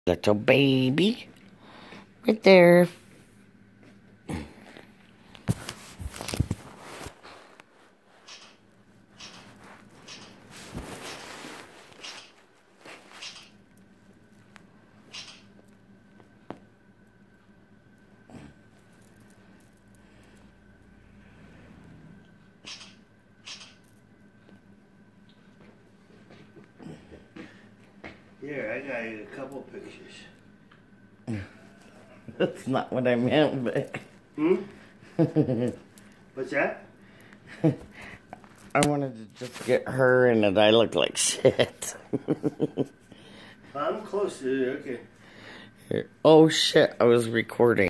Little baby. Right there. Here, I got you a couple pictures. That's not what I meant, but... What's that? I wanted to just get her and that I look like shit. I'm close to it, okay. Oh shit, I was recording.